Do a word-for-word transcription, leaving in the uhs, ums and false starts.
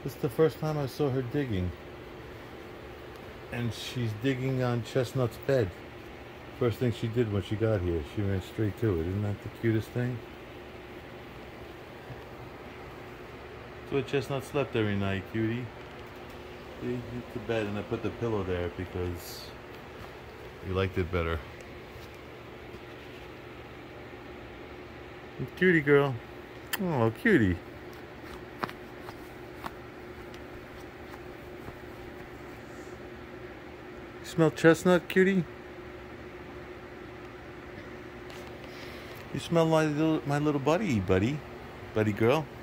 This is the first time I saw her digging. And she's digging on Chestnut's bed. First thing she did when she got here, she ran straight to it. Isn't that the cutest thing? That's where Chestnut slept every night, cutie. He hit the bed and I put the pillow there because he liked it better. Cutie girl. Oh, cutie. Smell chestnut, cutie? You smell my little, my little buddy, buddy. Buddy girl.